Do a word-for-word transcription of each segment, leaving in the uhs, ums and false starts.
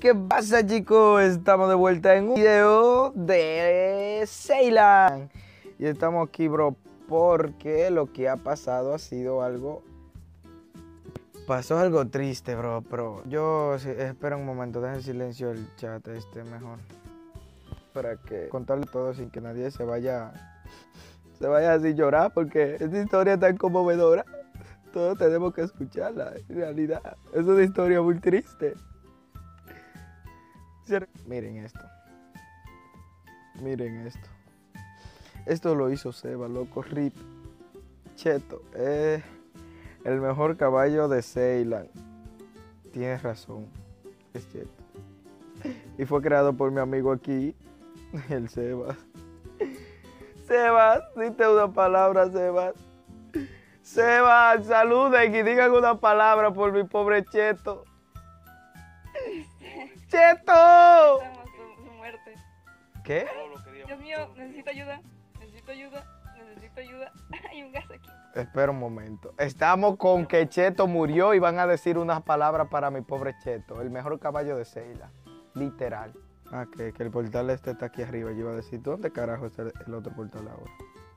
¿Qué pasa, chicos? Estamos de vuelta en un video de Ceylan. Y estamos aquí, bro, porque lo que ha pasado ha sido algo... Pasó algo triste, bro, pero yo... Sí, espera un momento, deja en silencio el chat este mejor. Para que contarle todo sin que nadie se vaya... Se vaya así a llorar, porque esta historia es tan conmovedora. Todos tenemos que escucharla, en realidad. Es una historia muy triste. Miren esto. Miren esto. Esto lo hizo Seba, loco. Rip. Cheto. Es el mejor caballo de Ceylan. Tienes razón. Es Cheto. Y fue creado por mi amigo aquí, el Sebas. Sebas, dite una palabra, Sebas. Sebas, saluden y digan una palabra por mi pobre Cheto. ¡Cheto! Estamos su, su muerte. ¿Qué? Dios mío, necesito ayuda. Necesito ayuda. Necesito ayuda. Hay un gas aquí. Espera un momento. Estamos con que Cheto murió y van a decir unas palabras para mi pobre Cheto. El mejor caballo de Ceylan. Literal. Ah, que, que el portal este está aquí arriba. Yo iba a decir, ¿dónde carajo está el otro portal ahora?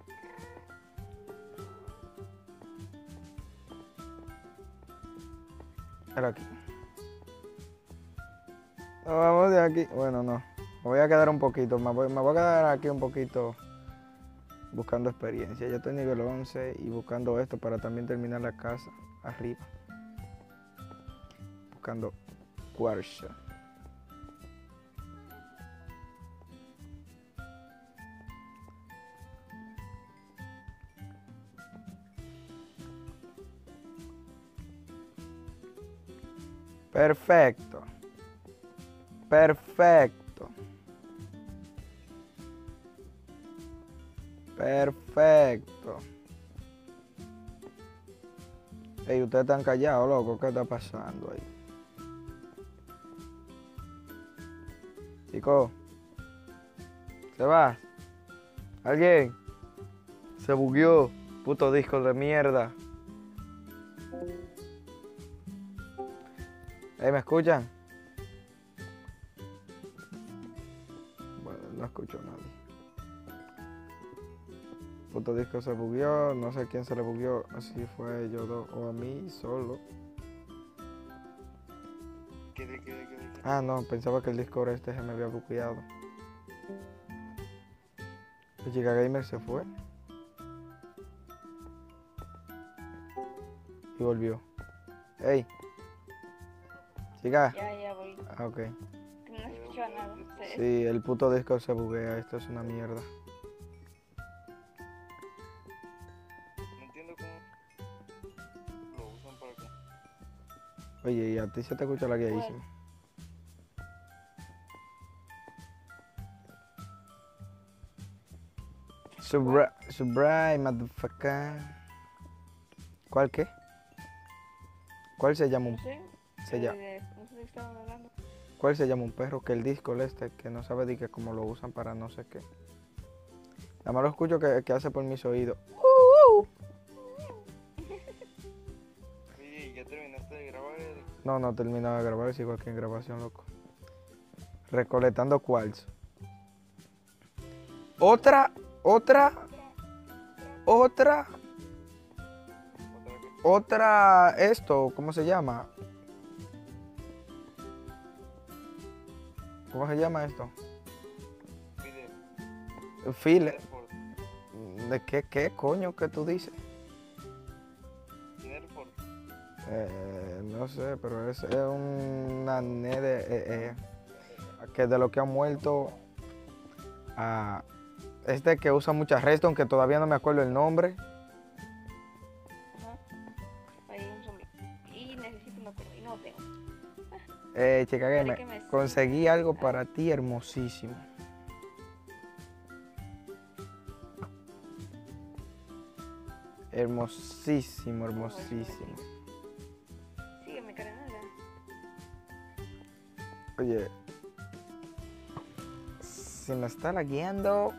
Era aquí. Nos vamos de aquí. Bueno, no. Me voy a quedar un poquito. Me voy, me voy a quedar aquí un poquito buscando experiencia. Yo estoy nivel once y buscando esto para también terminar la casa arriba. Buscando cuarzo. Perfecto. Perfecto. Perfecto. Ey, ustedes están callados, loco. ¿Qué está pasando ahí? Chicos. ¿Se va? ¿Alguien? Se bugueó. Puto disco de mierda. Ey, ¿me escuchan? Bueno, no escucho a nadie. Puto disco se bugueó, no sé quién se le bugueó, así fue yo dos o a mí solo. ¿Qué de qué de qué de qué? Ah, no, pensaba que el Discord este se me había bugueado. El Chica Gamer se fue. Y volvió. Ey. Chica. Ya, ya voy. Ah, ok. Que no escucho nada. Se- Sí, el puto Discord se buguea, esto es una mierda. No entiendo cómo lo usan para qué. Oye, y a ti se te escucha la guiadísima. Subra, subscribe, motherfucker. ¿Cuál qué? ¿Cuál se llama un, No sé. se llama, eh, No sé de qué estaban hablando. ¿cuál se llama un perro? Que el Discord este, que no sabe de que cómo lo usan para no sé qué. Nada más lo escucho que, que hace por mis oídos. Oye, ¿ya terminaste de grabar el...? No, no terminaba de grabar, sigo aquí en grabación, loco. Recolectando cuarzo. Otra, otra, otra, ¿Otra qué? otra, esto, ¿cómo se llama? ¿Cómo se llama esto? Pide. File. Nerford. ¿De qué, qué coño que tú dices? Nerford. Eh, no sé, pero es, es una ne de, eh, eh, que de lo que han muerto a este que usa mucha redstone, que todavía no me acuerdo el nombre. Ajá. Hay un zombie. Y necesito una cuerda. Y no tengo. Eh, chica Espera gamer, que me- conseguí algo para ti hermosísimo. Hermosísimo, hermosísimo. Sígueme, carnal. Oye, si me está lagueando,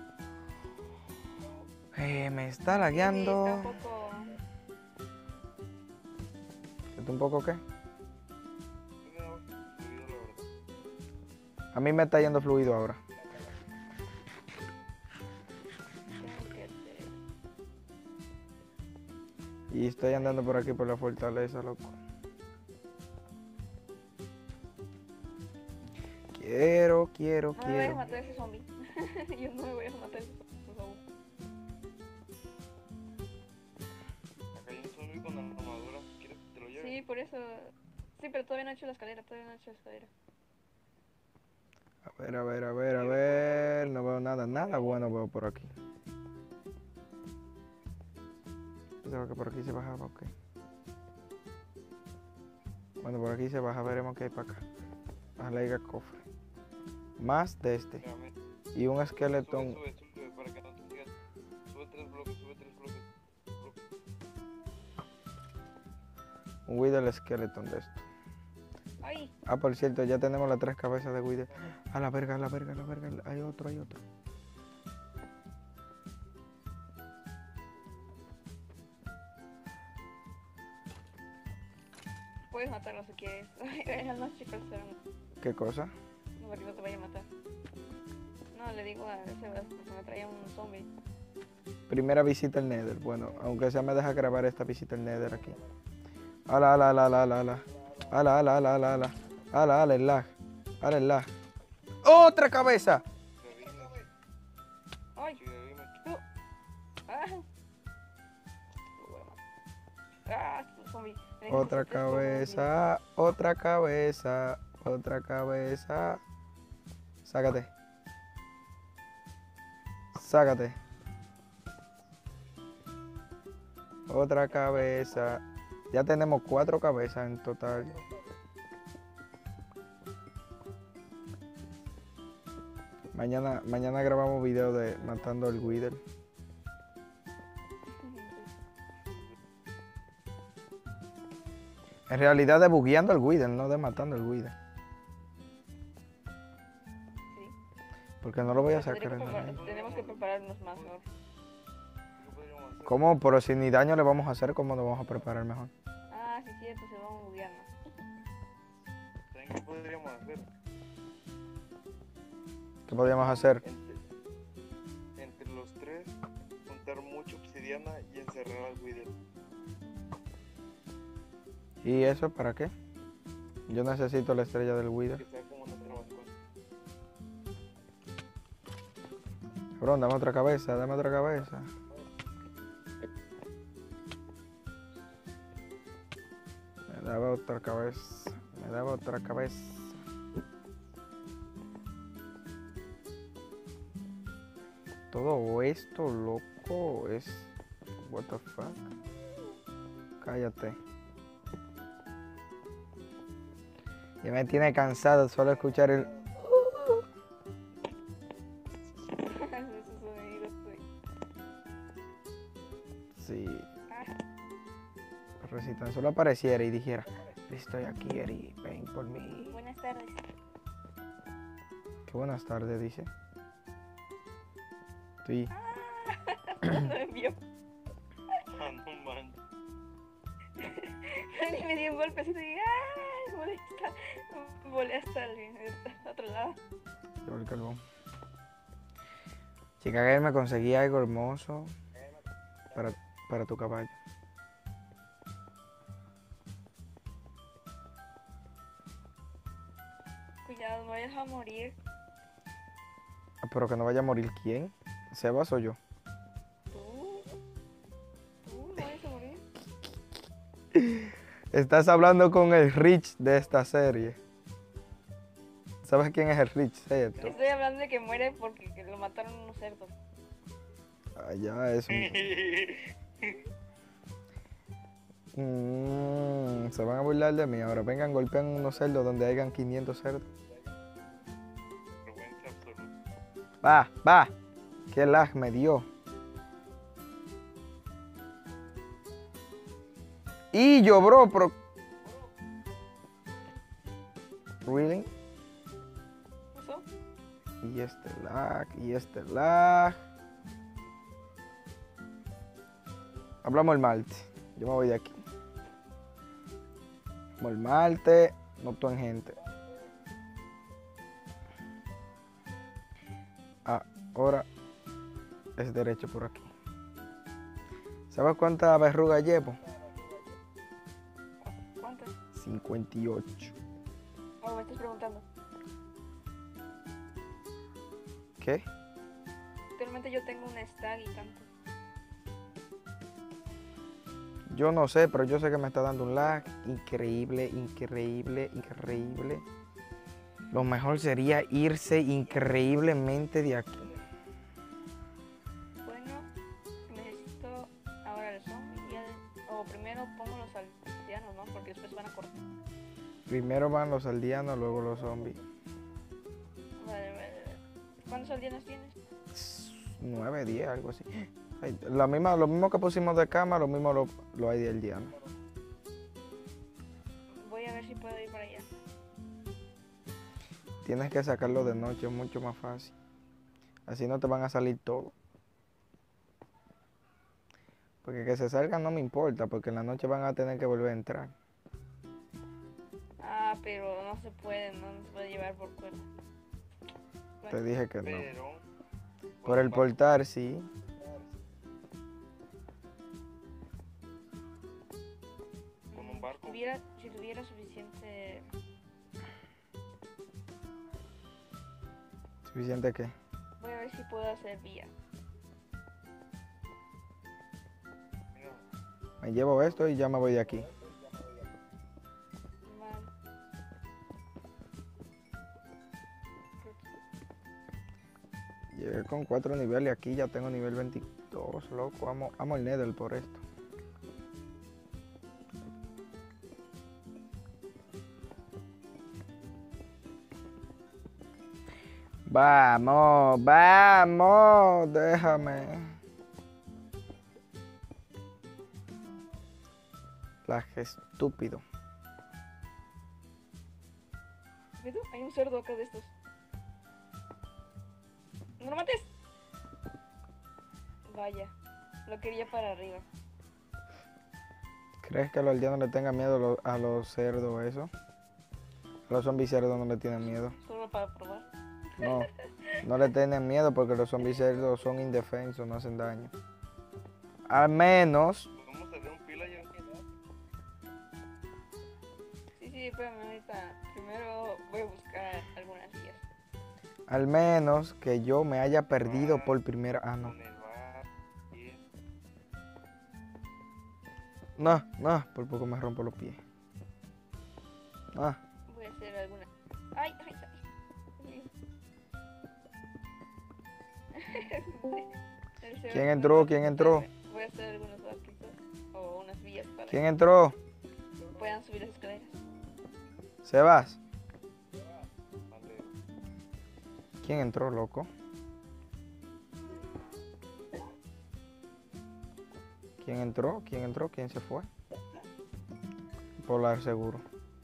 eh, me está Sí, lagueando. está un poco... ¿Está un poco qué? Sí me ha subido, la verdad. A mí me está yendo fluido ahora. Tengo que hacer. Y estoy andando por aquí por la fortaleza, loco. Quiero, quiero, No me vayas a quiero. matar a ese zombie. Yo no me voy a matar a ese zombie, por favor. Acá hay un zombie con armadura. ¿Quieres que te lo lleve? Sí, por eso. Sí, pero todavía no he hecho la escalera, todavía no he hecho la escalera. A ver, a ver, a ver, a ver. No veo nada, nada bueno veo por aquí. Pensaba que por aquí se bajaba, ok. Bueno, por aquí se baja, veremos qué hay para acá. Ojalá haya cofre. Más de este. Mira, mira. Y un Sube, esqueletón. sube, sube, para que no te sigas. Sube tres bloques, sube tres bloques. bloques. Un Wither Skeleton de esto. ¡Ay! Ah, por cierto, ya tenemos las tres cabezas de Wither. A la verga, a la verga, a la verga. Hay otro, hay otro. Puedes matarlo si quieres. Eran los chicos, eran. ¿Qué cosa? No, para que no te vaya a matar. No, le digo a ese porque me traía un zombie. Primera visita al Nether. Bueno, aunque sea me deja grabar esta visita al Nether aquí. Ala, ala, ala, ala, ala, ala. Ala, ala, ala, ala, ala. Ala, ala, el lag. Ala, el lag. ¡Otra cabeza! Revime, ¡Ay! sí, revime. ¡No! ¡Ah! Lo voy a matar. ¡Ah! Zombie. Tenía que Otra hacer tres cosas, cabeza, otra cabeza, otra cabeza. Sácate. Sácate. Otra cabeza. Ya tenemos cuatro cabezas en total. Mañana, mañana grabamos video de matando al Wither. En realidad de bugueando al Wither, no de matando al Wither. Sí. Porque no lo voy a Pero sacar tendría en que la prepar- Tenemos que prepararnos más mejor. ¿Qué podríamos hacer? ¿Cómo? Pero si ni daño le vamos a hacer, ¿cómo nos vamos a preparar mejor? Ah, sí, cierto, se van a buguear más. ¿Saben qué podríamos hacer? ¿Qué podríamos hacer? Entre, entre los tres, juntar mucha obsidiana y encerrar al Wither. ¿Y eso para qué? Yo necesito la estrella del Wither. Que sea como nuestra mascota. Cabrón, dame otra cabeza, dame otra cabeza. Me daba otra cabeza, me daba otra cabeza. Todo esto, loco, es... What the fuck? Cállate. Ya me tiene cansado solo escuchar el... Esos sonidos, estoy. Sí. Ah, Pero si tan solo apareciera y dijera, estoy aquí, Eri, ven por mí. buenas tardes. Qué buenas tardes, dice. Sí. No me envió. Ah, no manches. Y me dio un golpecito y ¡ay! Molesta. Volé hasta el hasta otro lado. Llevo el carbón. Chica, que me conseguí algo hermoso para, para tu caballo. Cuidado, no vayas a morir. Ah, pero que no vaya a morir quién. ¿Sebas o yo? Tú. Tú no vayas a morir. Estás hablando con el Rich de esta serie. ¿Sabes quién es el Rich, cierto? Estoy hablando de que muere porque que lo mataron unos cerdos. Ah, ya, eso. Mm, se van a burlar de mí. Ahora vengan, golpean unos cerdos donde hayan quinientos cerdos. Vergüenza absoluta. Va, va. Qué lag me dio. Y yo, bro, pero... Really? ¿Eso? Y este lag, y este lag. Hablamos el malte. Yo me voy de aquí. Hablamos el malte, no tú en gente. ahora es derecho por aquí. ¿Sabes cuántas verrugas llevo? ¿Cuántas? cincuenta y ocho. Oh, me estás preguntando. ¿Qué? Actualmente yo tengo un stag y tanto. Yo no sé, pero yo sé que me está dando un lag increíble, increíble, increíble. Lo mejor sería irse increíblemente de aquí. Bueno, necesito ahora el zombie. y ya- O primero pongo los aldeanos, ¿no? Porque después van a cortar. Primero van los aldeanos, luego los zombies. Vale, vale, vale. ¿Cuántos aldeanos tienes? nueve, diez, algo así. Ay, La misma, lo mismo que pusimos de cama, lo mismo lo, lo hay de aldeano. Voy a ver si puedo ir para allá. Tienes que sacarlo de noche, es mucho más fácil. Así no te van a salir todos. Porque que se salgan no me importa, porque en la noche van a tener que volver a entrar. Ah, pero no se puede, no se puede llevar por cuerda. Te dije que no. Pero. Por el portal, sí. Con un barco. Si tuviera, si tuviera suficiente... ¿Suficiente qué? Voy a ver si puedo hacer vía. Mira, Me llevo esto y ya me voy de aquí. Vale. Llegué con cuatro niveles y aquí ya tengo nivel veintidós, loco. Amo, amo el Nether por esto. Vamos, vamos, déjame. La estúpido. ¿Ves tú? Hay un cerdo acá de estos. ¡No lo mates! Vaya, lo quería para arriba. ¿Crees que los aldeanos le tengan miedo a los, a los cerdos eso? A los zombies cerdos no le tienen miedo. Solo para probar. No, no le tienen miedo porque los zombies cerdos son indefensos, no hacen daño. Al menos, ¿cómo se ve un pila ya? Sí, sí, espérame ahorita. Primero voy a buscar algunas vías. al menos que yo me haya perdido por primera... Ah, no. Con el bar. Y No, no, por poco me rompo los pies. Ah, Voy a hacer algunas. ¡Ay, ay, ay! El cerdo ¿Quién entró? ¿Quién entró? Voy a hacer algunos barquitos o unas vías para ¿quién entró? que puedan subir las escaleras. Sebas. Vale. ¿Quién entró, loco? ¿Quién entró? ¿Quién entró? ¿Quién se fue? Polar seguro.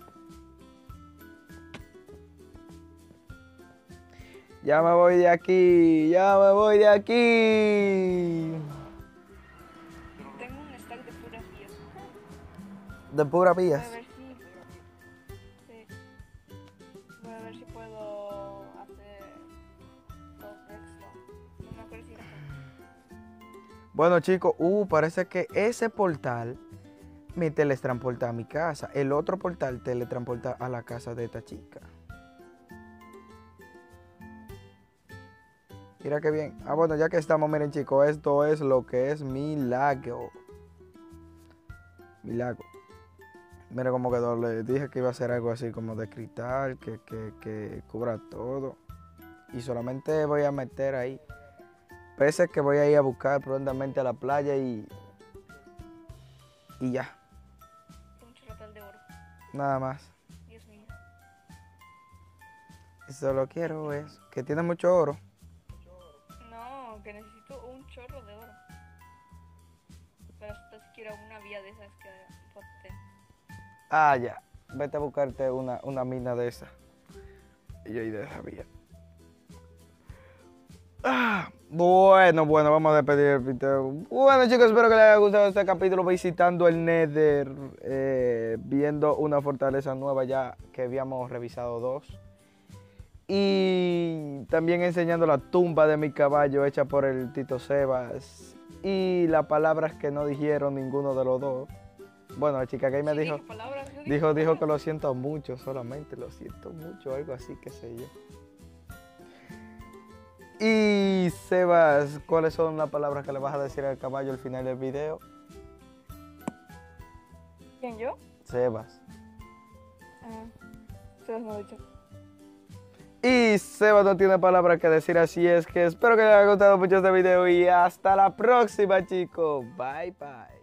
Ya me voy de aquí, ya me voy de aquí. Tengo un stack de puras vías. De pura Voy a vías. ver si. Sí. Voy a ver si puedo hacer dos extra. No me acuerdo si era con- Bueno, chicos, uh, parece que ese portal me teletransporta a mi casa. El otro portal teletransporta a la casa de esta chica. Mira qué bien. Ah, bueno, ya que estamos, miren, chicos, esto es lo que es mi lago. Mi lago. Mira cómo quedó. Le dije que iba a ser algo así como de cristal, que, que, que cubra todo. Y solamente voy a meter ahí peces que voy a ir a buscar prontamente a la playa y... Y ya, un chorrotal de oro. nada más. Dios mío. Y solo quiero eso. Que tiene mucho oro. No, que necesito un chorro de oro. Para hasta siquiera una vía de esas que potente. Ah, ya. Vete a buscarte una, una mina de esa. Y yo ahí de esa vía. Ah, bueno, bueno, vamos a despedir el video. Bueno, chicos, espero que les haya gustado este capítulo visitando el Nether, eh, viendo una fortaleza nueva ya que habíamos revisado dos. Y también enseñando la tumba de mi caballo hecha por el Tito Sebas. Y las palabras que no dijeron ninguno de los dos. Bueno, la chica que me Sí, dijo, dije palabras, yo dije dijo, dijo que palabras. lo siento mucho, solamente lo siento mucho, algo así, qué sé yo. Y Sebas, ¿cuáles son las palabras que le vas a decir al caballo al final del video? ¿Quién, yo? Sebas. Ah, se los no he dicho. Y Sebas no tiene palabras que decir, así es que espero que les haya gustado mucho este video y hasta la próxima, chicos. Bye, bye.